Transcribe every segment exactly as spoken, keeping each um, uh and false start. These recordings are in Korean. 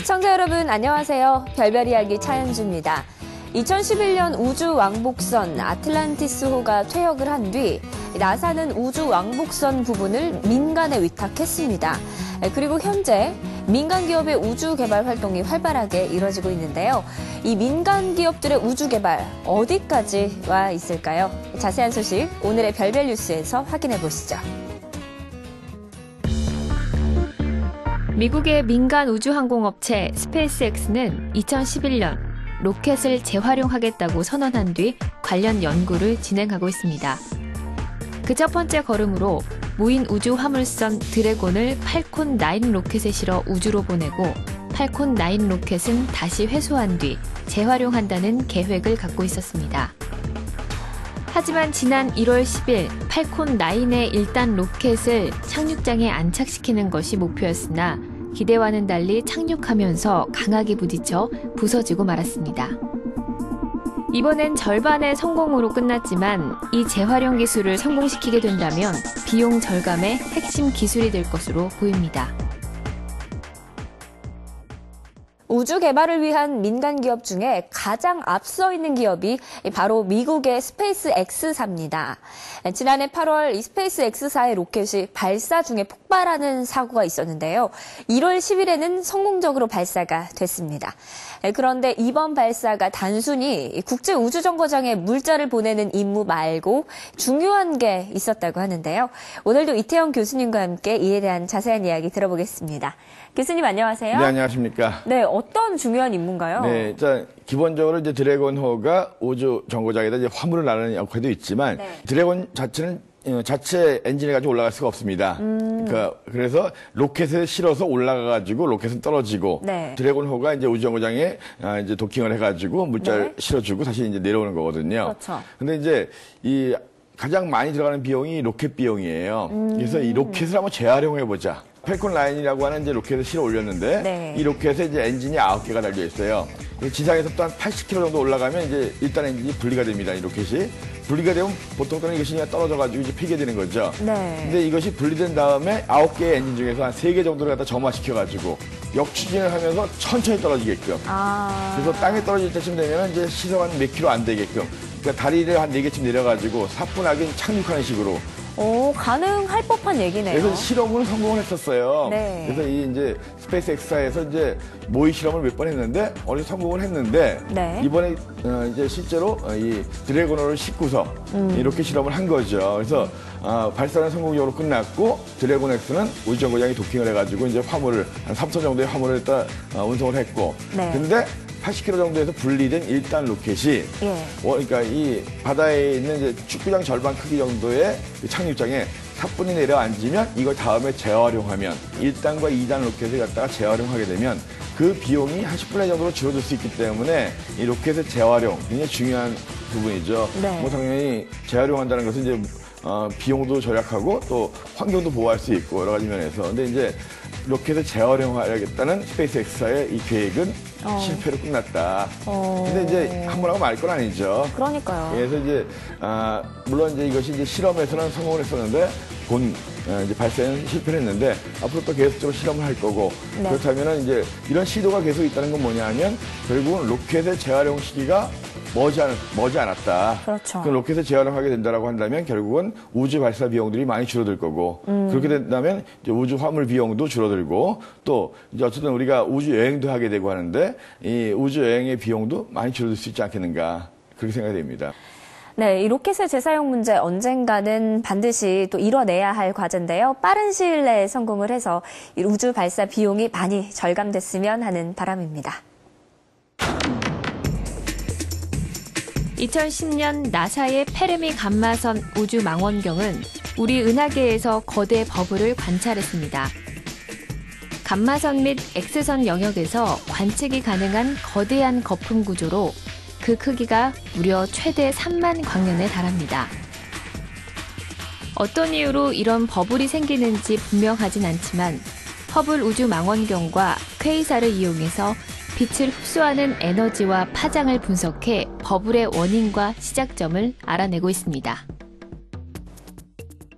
시청자 여러분 안녕하세요. 별별 이야기 차현주입니다. 이천십일 년 우주 왕복선 아틀란티스호가 퇴역을 한 뒤 나사는 우주 왕복선 부분을 민간에 위탁했습니다. 그리고 현재 민간 기업의 우주 개발 활동이 활발하게 이뤄지고 있는데요. 이 민간 기업들의 우주 개발 어디까지 와 있을까요? 자세한 소식 오늘의 별별 뉴스에서 확인해 보시죠. 미국의 민간 우주항공업체 스페이스엑스는 이천십일 년 로켓을 재활용하겠다고 선언한 뒤 관련 연구를 진행하고 있습니다. 그 첫 번째 걸음으로 무인 우주 화물선 드래곤을 팔콘 나인 로켓에 실어 우주로 보내고 팔콘 나인 로켓은 다시 회수한 뒤 재활용한다는 계획을 갖고 있었습니다. 하지만 지난 일월 십일 팔콘 나인의 일 단 로켓을 착륙장에 안착시키는 것이 목표였으나 기대와는 달리 착륙하면서 강하게 부딪혀 부서지고 말았습니다. 이번엔 절반의 성공으로 끝났지만 이 재활용 기술을 성공시키게 된다면 비용 절감의 핵심 기술이 될 것으로 보입니다. 우주 개발을 위한 민간 기업 중에 가장 앞서 있는 기업이 바로 미국의 스페이스 X사입니다. 지난해 팔월 이 스페이스 X사의 로켓이 발사 중에 폭발하는 사고가 있었는데요. 일월 십일에는 성공적으로 발사가 됐습니다. 그런데 이번 발사가 단순히 국제우주정거장에 물자를 보내는 임무 말고 중요한 게 있었다고 하는데요. 오늘도 이태영 교수님과 함께 이에 대한 자세한 이야기 들어보겠습니다. 교수님 안녕하세요. 네, 안녕하십니까. 네, 어떤 중요한 임무인가요? 네, 자, 기본적으로 이제 드래곤호가 우주 정거장에다 이제 화물을 나르는 역할도 있지만 네. 드래곤 자체는 자체 엔진을 가지고 올라갈 수가 없습니다. 음. 그러니까 그래서 로켓을 실어서 올라가가지고 로켓은 떨어지고 네. 드래곤호가 이제 우주정거장에 이제 도킹을 해가지고 물자를 네. 실어주고 다시 이제 내려오는 거거든요. 그렇죠. 근데 이제 이 가장 많이 들어가는 비용이 로켓 비용이에요. 음. 그래서 이 로켓을 한번 재활용해 보자. 팔콘 나인이라고 하는 이제 로켓을 실어 올렸는데 네. 이 로켓에 이제 엔진이 아홉 개가 달려 있어요. 지상에서부터 한 팔십 킬로미터 정도 올라가면 이제 일단 엔진이 분리가 됩니다. 이 로켓이 분리가 되면 보통 때는 이것이 그냥 떨어져가지고 이제 피게 되는 거죠. 네. 근데 이것이 분리된 다음에 아홉 개의 엔진 중에서 한 세 개 정도를 갖다 점화시켜가지고 역추진을 하면서 천천히 떨어지게끔. 아. 그래서 땅에 떨어질 때쯤 되면 이제 시속 한 몇 킬로 안 되게끔. 그러니까 다리를 한 네 개쯤 내려가지고 사뿐하게 착륙하는 식으로. 오, 가능할 법한 얘기네요. 그래서 실험을 성공을 했었어요. 네. 그래서 이 이제 스페이스 X사에서 이제 모의 실험을 몇 번 했는데 어느 성공을 했는데 네. 이번에 어 이제 실제로 이 드래곤호를 싣고서 음. 이렇게 실험을 한 거죠. 그래서 어 발사는 성공적으로 끝났고 드래곤 X는 우주정거장에 도킹을 해가지고 이제 화물을 한 삼 톤 정도의 화물을 일단 어 운송을 했고. 네. 근데 팔십 킬로미터 정도에서 분리된 일 단 로켓이 예. 어, 그러니까 이 바다에 있는 이제 축구장 절반 크기 정도의 착륙장에 사뿐히 내려앉으면 이걸 다음에 재활용하면 일 단과 이 단 로켓을 갖다가 재활용하게 되면 그 비용이 한 십 분의 정도로 줄어들 수 있기 때문에 이 로켓의 재활용 굉장히 중요한 부분이죠. 네. 뭐 당연히 재활용한다는 것은 이제 어, 비용도 절약하고 또 환경도 보호할 수 있고 여러 가지 면에서. 근데 이제 로켓을 재활용하겠다는 스페이스 X사의 이 계획은 어. 실패로 끝났다. 어. 근데 이제 한 번 하고 말 건 아니죠. 그러니까요. 그래서 이제 아, 물론 이제 이것이 이제 실험에서는 성공을 했었는데 본 이제 발사에는 실패를 했는데 앞으로 또 계속적으로 실험을 할 거고 네. 그렇다면은 이제 이런 시도가 계속 있다는 건 뭐냐면 결국은 로켓의 재활용 시기가 머지, 않, 머지 않았다. 그렇죠. 그 로켓을 재활용하게 된다라고 한다면 결국은 우주 발사 비용들이 많이 줄어들 거고 음. 그렇게 된다면 이제 우주 화물 비용도 줄어들고 또 이제 어쨌든 우리가 우주 여행도 하게 되고 하는데 이 우주 여행의 비용도 많이 줄어들 수 있지 않겠는가 그렇게 생각이 됩니다. 네, 이 로켓의 재사용 문제 언젠가는 반드시 또 이뤄내야 할 과제인데요. 빠른 시일 내에 성공을 해서 이 우주 발사 비용이 많이 절감됐으면 하는 바람입니다. 이천십 년 나사의 페르미 감마선 우주 망원경은 우리 은하계에서 거대 버블을 관찰했습니다. 감마선 및 X선 영역에서 관측이 가능한 거대한 거품 구조로 그 크기가 무려 최대 삼만 광년에 달합니다. 어떤 이유로 이런 버블이 생기는지 분명하진 않지만 허블 우주 망원경과 퀘이사를 이용해서 빛을 흡수하는 에너지와 파장을 분석해 버블의 원인과 시작점을 알아내고 있습니다.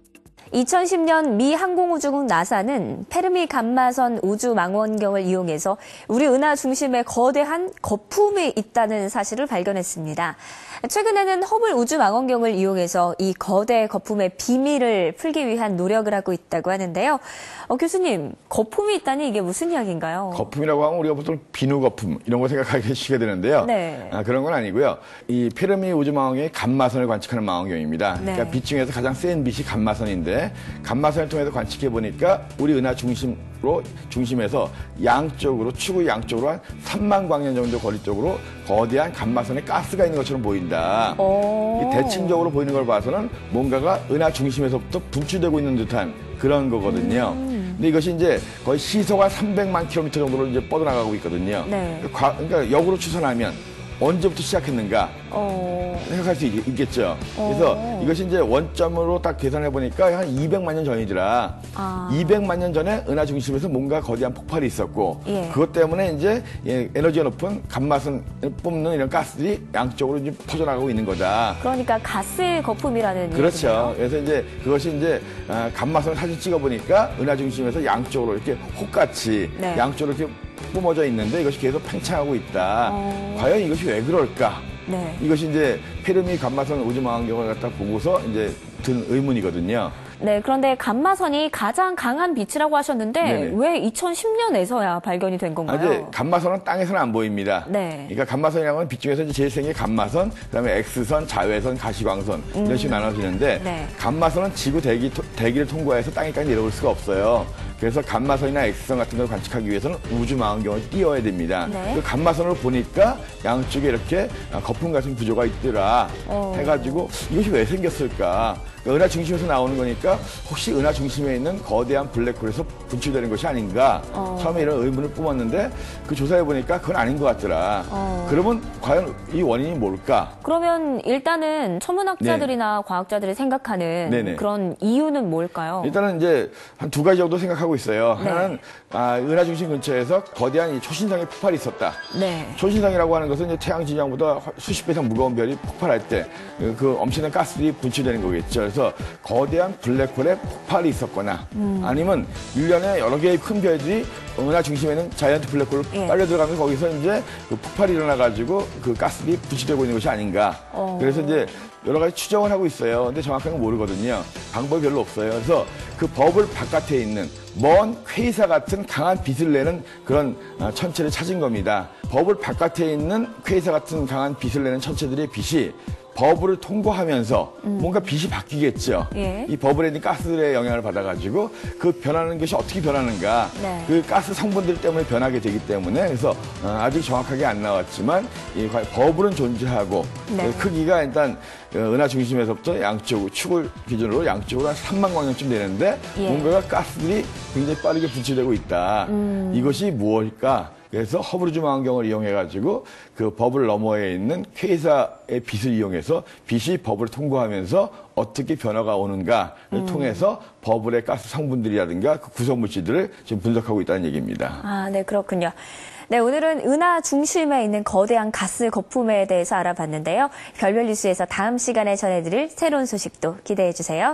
이천십 년 미 항공우주국 나사는 페르미 감마선 우주망원경을 이용해서 우리 은하 중심에 거대한 거품이 있다는 사실을 발견했습니다. 최근에는 허블 우주망원경을 이용해서 이 거대 거품의 비밀을 풀기 위한 노력을 하고 있다고 하는데요. 어, 교수님, 거품이 있다니 이게 무슨 이야기인가요? 거품이라고 하면 우리가 보통 비누 거품 이런 거 생각하시게 되는데요. 네. 아, 그런 건 아니고요. 이 페르미 우주망원경이 감마선을 관측하는 망원경입니다. 네. 그러니까 빛 중에서 가장 센 빛이 감마선인데 감마선을 통해서 관측해 보니까 우리 은하 중심으로 중심에서 양쪽으로 축의 양쪽으로 한 삼만 광년 정도 거리 쪽으로 거대한 감마선에 가스가 있는 것처럼 보인다. 이 대칭적으로 보이는 걸 봐서는 뭔가가 은하 중심에서부터 분출되고 있는 듯한 그런 거거든요. 음. 근데 이것이 이제 거의 시속 한 삼백만 킬로미터 정도로 이제 뻗어나가고 있거든요. 네. 그러니까 역으로 추산하면 언제부터 시작했는가 어... 생각할 수 있, 있겠죠. 그래서 어... 이것이 이제 원점으로 딱 계산해 보니까 한 이백만 년 전이더라. 아... 이백만 년 전에 은하 중심에서 뭔가 거대한 폭발이 있었고 예. 그것 때문에 이제 에너지가 높은 감마선 뽑는 이런 가스들이 양쪽으로 이제 퍼져나가고 있는 거다. 그러니까 가스 거품이라는 그렇죠. 얘기네요. 그래서 이제 그것이 이제 감마선 사진 찍어 보니까 은하 중심에서 양쪽으로 이렇게 혹같이 네. 양쪽으로 이렇게 뿜어져 있는데 이것이 계속 팽창하고 있다. 어... 과연 이것이 왜 그럴까? 네. 이것이 이제 페르미 감마선 우주망원경을 갖다 보고서 이제 든 의문이거든요. 네, 그런데 감마선이 가장 강한 빛이라고 하셨는데 네네. 왜 이천십 년에서야 발견이 된 건가요? 아, 이제 감마선은 땅에서는 안 보입니다. 네. 그러니까 감마선이라는 건 빛 중에서 이제 제일 센 게 감마선, 그다음에 X선, 자외선, 가시광선 음. 이런 식으로 나눠지는데 네. 감마선은 지구 대기, 대기를 통과해서 땅에까지 내려올 수가 없어요. 그래서 감마선이나 X선 같은 걸 관측하기 위해서는 우주망원경을 띄워야 됩니다. 네. 그 감마선을 보니까 양쪽에 이렇게 거품 같은 구조가 있더라 어. 해가지고 이것이 왜 생겼을까? 그러니까 은하 중심에서 나오는 거니까 혹시 은하 중심에 있는 거대한 블랙홀에서 분출되는 것이 아닌가? 어. 처음에 이런 의문을 뿜었는데 그 조사해 보니까 그건 아닌 것 같더라. 어. 그러면 과연 이 원인이 뭘까? 그러면 일단은 천문학자들이나 네. 과학자들이 생각하는 네네. 그런 이유는 뭘까요? 일단은 이제 한 두 가지 정도 생각하고 있어요. 네. 하나는 아, 은하 중심 근처에서 거대한 이 초신성의 폭발이 있었다. 네. 초신성이라고 하는 것은 이제 태양 질량보다 수십 배 이상 무거운 별이 폭발할 때 그 엄청난 가스들이 분출되는 거겠죠. 그래서 거대한 블랙홀의 폭발이 있었거나 음. 아니면 일련의 여러 개의 큰 별들이 은하 중심에 있는 자이언트 블랙홀을 예. 빨려 들어가면서 거기서 이제 그 폭발이 일어나가지고 그 가스들이 분출되고 있는 것이 아닌가. 어. 그래서 이제 여러 가지 추정을 하고 있어요. 근데 정확한 건 모르거든요. 방법이 별로 없어요. 그래서 그 버블 바깥에 있는 먼 퀘이사 같은 강한 빛을 내는 그런 천체를 찾은 겁니다. 버블 바깥에 있는 퀘이사 같은 강한 빛을 내는 천체들의 빛이 버블을 통과하면서 음. 뭔가 빛이 바뀌겠죠. 예. 이 버블에 있는 가스들의 영향을 받아가지고 그 변하는 것이 어떻게 변하는가. 네. 그 가스 성분들 때문에 변하게 되기 때문에 그래서 아직 정확하게 안 나왔지만 이 버블은 존재하고 네. 크기가 일단 은하 중심에서부터 양쪽 축을 기준으로 양쪽으로 한 삼만 광년쯤 되는데 예. 뭔가가 가스들이 굉장히 빠르게 분출되고 있다. 음. 이것이 무엇일까? 그래서 허블 우주망원경을 이용해가지고 그 버블 너머에 있는 퀘이사의 빛을 이용해서 빛이 버블을 통과하면서 어떻게 변화가 오는가를 음. 통해서 버블의 가스 성분들이라든가 그 구성물질들을 지금 분석하고 있다는 얘기입니다. 아, 네, 그렇군요. 네, 오늘은 은하 중심에 있는 거대한 가스 거품에 대해서 알아봤는데요. 별별 뉴스에서 다음 시간에 전해드릴 새로운 소식도 기대해 주세요.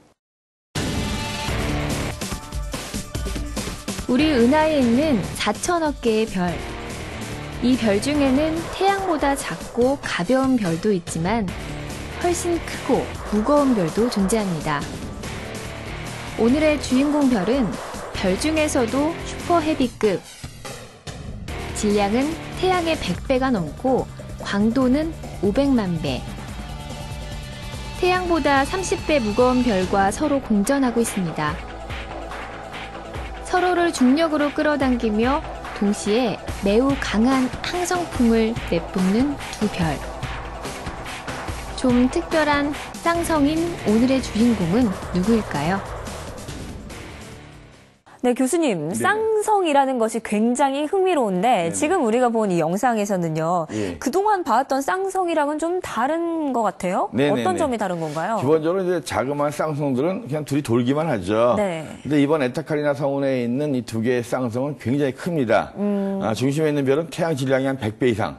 우리 은하에 있는 사천억 개의 별. 이 별 중에는 태양보다 작고 가벼운 별도 있지만 훨씬 크고 무거운 별도 존재합니다. 오늘의 주인공 별은 별 중에서도 슈퍼 헤비급. 질량은 태양의 백 배가 넘고 광도는 오백만 배. 태양보다 삼십 배 무거운 별과 서로 공전하고 있습니다. 서로를 중력으로 끌어당기며 동시에 매우 강한 항성풍을 내뿜는 두 별. 좀 특별한 쌍성인 오늘의 주인공은 누구일까요? 네, 교수님, 네. 쌍성이라는 것이 굉장히 흥미로운데 네. 지금 우리가 본 이 영상에서는요. 네. 그동안 봐왔던 쌍성이랑은 좀 다른 것 같아요? 네, 어떤 네, 점이 네. 다른 건가요? 기본적으로 이제 자그마한 쌍성들은 그냥 둘이 돌기만 하죠. 네. 근데 이번 에타카리나 성운에 있는 이 두 개의 쌍성은 굉장히 큽니다. 음. 아, 중심에 있는 별은 태양 질량이 한 백 배 이상.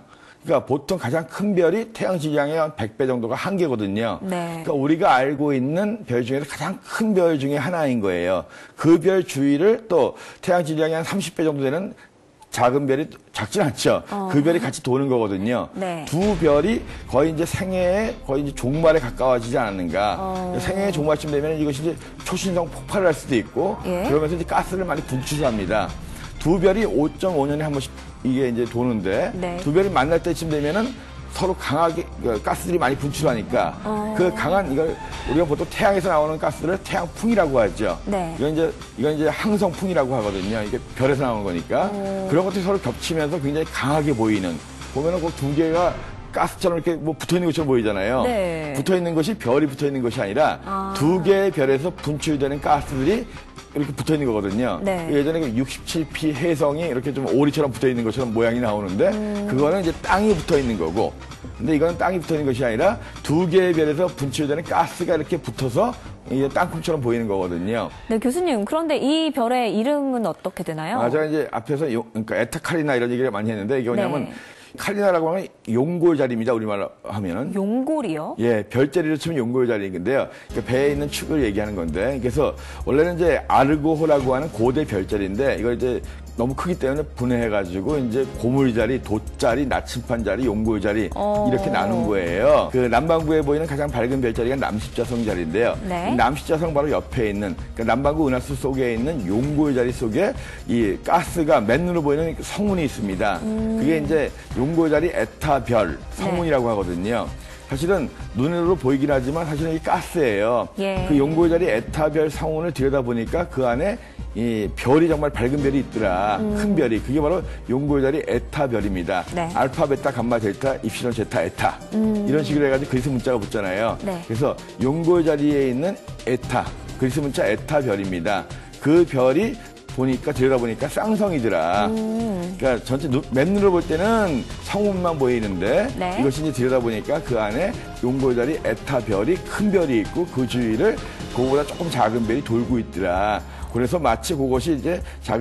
그러니까 보통 가장 큰 별이 태양 질량의 한 백 배 정도가 한계거든요. 네. 그러니까 우리가 알고 있는 별 중에서 가장 큰 별 중에 하나인 거예요. 그 별 주위를 또 태양 질량이 한 삼십 배 정도 되는 작은 별이 작진 않죠. 어. 그 별이 같이 도는 거거든요. 네. 두 별이 거의 이제 생애의 거의 이제 종말에 가까워지지 않았는가. 어. 생애의 종말쯤 되면 이것이 이제 초신성 폭발을 할 수도 있고, 예. 그러면서 이제 가스를 많이 분출합니다. 두 별이 오 점 오 년에 한 번씩 이게 이제 도는데, 네. 두 별이 만날 때쯤 되면은 서로 강하게 그 가스들이 많이 분출하니까 어. 그 강한 이걸 우리가 보통 태양에서 나오는 가스를 태양풍이라고 하죠. 네. 이건 이제 이건 이제 항성풍이라고 하거든요. 이게 별에서 나오는 거니까 어. 그런 것들이 서로 겹치면서 굉장히 강하게 보이는 보면은 그 두 개가 가스처럼 이렇게 뭐 붙어 있는 것처럼 보이잖아요. 네. 붙어 있는 것이 별이 붙어 있는 것이 아니라 아. 두 개의 별에서 분출되는 가스들이 이렇게 붙어 있는 거거든요. 네. 예전에 그 육십칠 피 혜성이 이렇게 좀 오리처럼 붙어 있는 것처럼 모양이 나오는데 음. 그거는 이제 땅이 붙어 있는 거고, 근데 이거는 땅이 붙어 있는 것이 아니라 두 개의 별에서 분출되는 가스가 이렇게 붙어서 이게 땅콩처럼 보이는 거거든요. 네, 교수님. 그런데 이 별의 이름은 어떻게 되나요? 아, 제가 이제 앞에서 용, 그러니까 에타카리나 이런 얘기를 많이 했는데 이게 뭐냐면 네. 칼리나라고 하면 용골자리입니다. 우리말로 하면은. 용골이요? 예, 별자리로 치면 용골자리인데요. 그러니까 배에 있는 축을 얘기하는 건데, 그래서 원래는 이제 아르고호라고 하는 고대 별자리인데 이걸 이제 너무 크기 때문에 분해해가지고 이제 고물자리, 돛자리, 나침판자리, 용골자리 어. 이렇게 나눈 거예요. 그 남반구에 보이는 가장 밝은 별자리가 남십자성자리인데요. 네. 이 남십자성 바로 옆에 있는 그러니까 남반구 은하수 속에 있는 용골자리 속에 이 가스가 맨눈으로 보이는 성운이 있습니다. 음. 그게 이제 용골자리 에타별 성운이라고 하거든요. 사실은 눈으로 보이긴 하지만 사실은 이 가스예요. 예. 그 용골자리 에타별 성운을 들여다보니까 그 안에 이 별이 정말 밝은 별이 있더라. 음. 큰 별이. 그게 바로 용골자리 에타별입니다. 네. 알파, 베타, 감마, 델타, 입시론, 제타, 에타. 음. 이런 식으로 해가지고 그리스 문자가 붙잖아요. 네. 그래서 용골자리에 있는 에타, 그리스 문자 에타별입니다. 그 별이 보니까 들여다보니까 쌍성이더라. 음. 그러니까 전체 눈, 맨눈으로 볼 때는 성운만 보이는데 네. 이것이 이제 들여다보니까 그 안에 용골자리 에타별이 큰 별이 있고 그 주위를 그거보다 조금 작은 별이 돌고 있더라. 그래서 마치 그것이 이제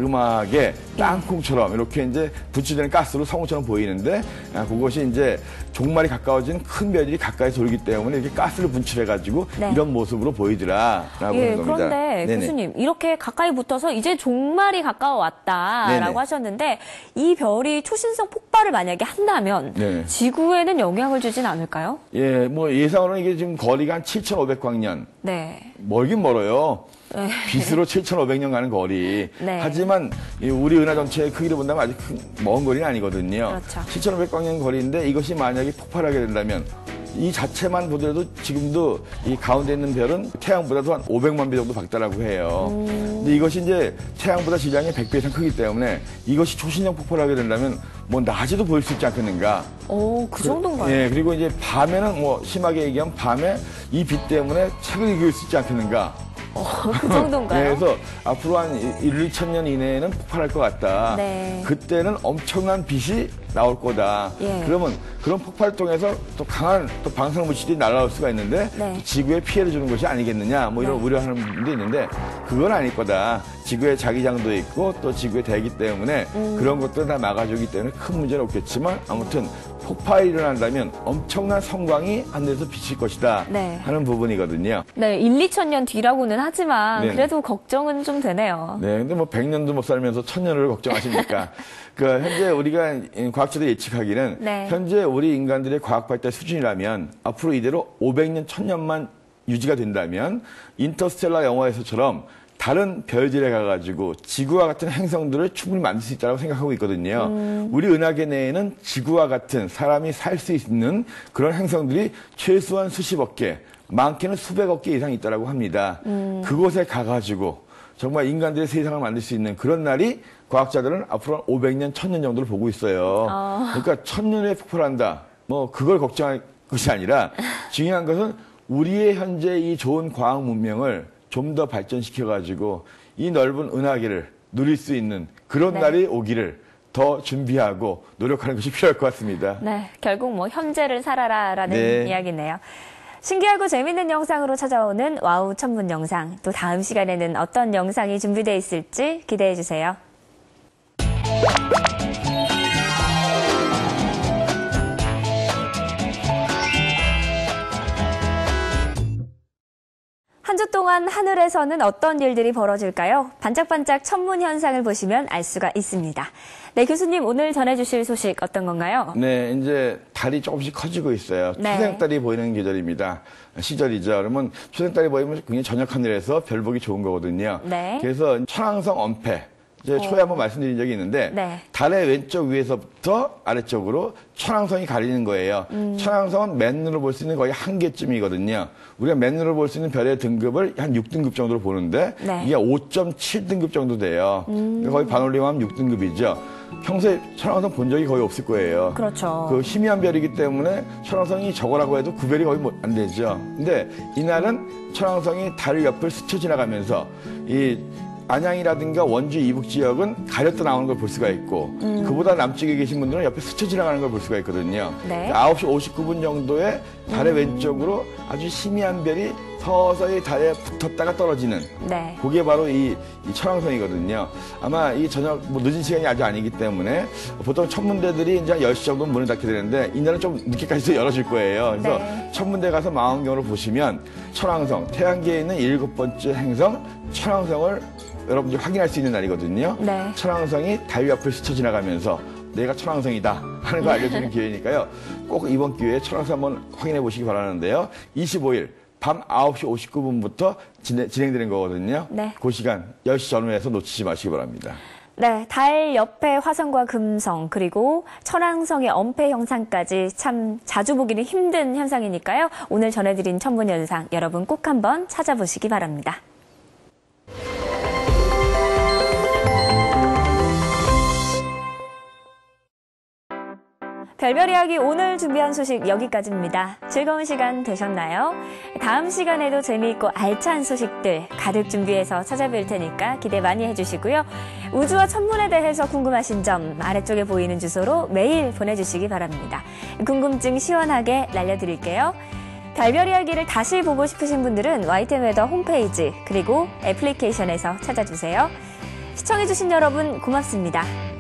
자그마하게 땅콩처럼 이렇게 이제 분출되는 가스로 성운처럼 보이는데, 아, 그것이 이제 종말이 가까워진 큰 별들이 가까이 돌기 때문에 이렇게 가스를 분출해가지고 네. 이런 모습으로 보이더라라고 예, 하는 겁니다. 그런데 네네. 교수님, 이렇게 가까이 붙어서 이제 종말이 가까워왔다라고 네네. 하셨는데 이 별이 초신성 폭발을 만약에 한다면 네네. 지구에는 영향을 주진 않을까요? 예, 뭐 예상으로는 이게 지금 거리가 한 칠천오백 광년. 네. 멀긴 멀어요. 네. 빛으로 칠천오백 년 가는 거리. 네. 하지만 이 우리 은하 전체의 크기를 본다면 아직 큰, 먼 거리는 아니거든요. 그렇죠. 칠천오백 광년 거리인데 이것이 만약에 폭발하게 된다면 이 자체만 보더라도 지금도 이 가운데 있는 별은 태양보다도 한 오백만 배 정도 밝다라고 해요. 음. 근데 이것이 이제 태양보다 질량이 백 배 이상 크기 때문에 이것이 초신성 폭발하게 된다면 뭐 낮에도 보일 수 있지 않겠는가. 오, 그 정도인가요? 예, 그리고 이제 밤에는 뭐 심하게 얘기하면 밤에 이 빛 때문에 책을 읽을 수 있지 않겠는가. 어, 그 정도인가요? 네, 그래서 앞으로 한 일, 이천 년 이내에는 폭발할 것 같다. 네. 그때는 엄청난 빛이 나올 거다. 예. 그러면 그런 폭발을 통해서 또 강한 또 방사능 물질이 날아올 수가 있는데 네. 지구에 피해를 주는 것이 아니겠느냐 뭐 이런 네. 우려하는 분도 있는데 그건 아닐 거다. 지구에 자기장도 있고 또 지구에 대기 때문에 음. 그런 것들을 다 막아주기 때문에 큰 문제는 없겠지만 아무튼 폭발이 일어난다면 엄청난 성광이 하늘에서 비칠 것이다 네. 하는 부분이거든요. 네, 일, 이천 년 뒤라고는 하지만 네네. 그래도 걱정은 좀 되네요. 네, 근데 뭐 백 년도 못 살면서 천 년을 걱정하십니까? 그 현재 우리가 과학자들이 예측하기는 네. 현재 우리 인간들의 과학 발달 수준이라면 앞으로 이대로 오백 년, 천 년만 유지가 된다면 인터스텔라 영화에서처럼 다른 별들에 가가지고 지구와 같은 행성들을 충분히 만들 수 있다고 생각하고 있거든요. 음. 우리 은하계 내에는 지구와 같은 사람이 살 수 있는 그런 행성들이 최소한 수십억 개, 많게는 수백억 개 이상 있다고 합니다. 음. 그곳에 가가지고 정말 인간들의 세상을 만들 수 있는 그런 날이 과학자들은 앞으로 오백 년, 천 년 정도를 보고 있어요. 어. 그러니까 천 년에 폭발한다. 뭐 그걸 걱정할 것이 아니라 중요한 것은 우리의 현재 이 좋은 과학 문명을 좀 더 발전시켜가지고 이 넓은 은하계를 누릴 수 있는 그런 네. 날이 오기를 더 준비하고 노력하는 것이 필요할 것 같습니다. 네, 결국 뭐 현재를 살아라라는 네. 이야기네요. 신기하고 재밌는 영상으로 찾아오는 와우 천문 영상. 또 다음 시간에는 어떤 영상이 준비되어 있을지 기대해 주세요. 어마어마한 하늘에서는 어떤 일들이 벌어질까요? 반짝반짝 천문 현상을 보시면 알 수가 있습니다. 네, 교수님 오늘 전해주실 소식 어떤 건가요? 네, 이제 달이 조금씩 커지고 있어요. 네. 초생달이 보이는 계절입니다. 시절이죠. 그러면 초생달이 보이면 굉장히 저녁 하늘에서 별 보기 좋은 거거든요. 네. 그래서 천왕성 엄패. 이제 초에 한번 말씀드린 적이 있는데 네. 달의 왼쪽 위에서부터 아래쪽으로 천왕성이 가리는 거예요. 음. 천왕성은 맨눈으로 볼 수 있는 거의 한 개쯤이거든요. 우리가 맨눈으로 볼 수 있는 별의 등급을 한 육 등급 정도로 보는데 네. 이게 오 점 칠 등급 정도 돼요. 음. 거의 반올림하면 육 등급이죠. 평소에 천왕성 본 적이 거의 없을 거예요. 그렇죠. 그 희미한 별이기 때문에 천왕성이 저거라고 해도 구별이 거의 안 되죠. 근데 이날은 천왕성이 달 옆을 스쳐 지나가면서 이 안양이라든가 원주 이북 지역은 가렸다 나오는 걸 볼 수가 있고 음. 그보다 남쪽에 계신 분들은 옆에 스쳐 지나가는 걸 볼 수가 있거든요. 네. 아홉 시 오십구 분 정도에 달의 음. 왼쪽으로 아주 희미한 별이 서서히 달에 붙었다가 떨어지는 네. 그게 바로 이, 이 천왕성이거든요. 아마 이 저녁 뭐 늦은 시간이 아직 아니기 때문에 보통 천문대들이 이제 한 열 시 정도 문을 닫게 되는데 이날은 좀 늦게까지도 열어질 거예요. 그래서 네. 천문대 가서 망원경으로 보시면 천왕성, 태양계에 있는 일곱 번째 행성 천왕성을 여러분들이 확인할 수 있는 날이거든요. 네. 천왕성이 달 옆을 스쳐 지나가면서 내가 천왕성이다 하는 걸 알려주는 기회니까요. 꼭 이번 기회에 천왕성 한번 확인해 보시기 바라는데요. 이십오 일 밤 아홉 시 오십구 분부터 진행, 진행되는 거거든요. 네. 그 시간 열 시 전후에서 놓치지 마시기 바랍니다. 네, 달 옆에 화성과 금성 그리고 천왕성의 엄패 형상까지 참 자주 보기는 힘든 현상이니까요. 오늘 전해드린 천문 현상 여러분 꼭 한번 찾아보시기 바랍니다. 별별 이야기 오늘 준비한 소식 여기까지입니다. 즐거운 시간 되셨나요? 다음 시간에도 재미있고 알찬 소식들 가득 준비해서 찾아뵐 테니까 기대 많이 해주시고요. 우주와 천문에 대해서 궁금하신 점 아래쪽에 보이는 주소로 메일 보내주시기 바랍니다. 궁금증 시원하게 날려드릴게요. 별별 이야기를 다시 보고 싶으신 분들은 와이티엔 웨더 홈페이지 그리고 애플리케이션에서 찾아주세요. 시청해주신 여러분 고맙습니다.